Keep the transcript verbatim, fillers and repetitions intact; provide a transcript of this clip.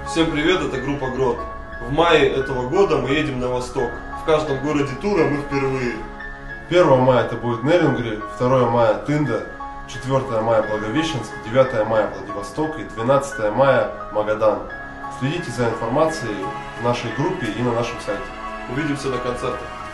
Всем привет, это группа Грот. В мае этого года мы едем на восток. В каждом городе тура мы впервые. первого мая это будет Нерюнгри, второго мая Тында, четвёртого мая Благовещенск, девятого мая Владивосток и двенадцатого мая Магадан. Следите за информацией в нашей группе и на нашем сайте. Увидимся на концертах.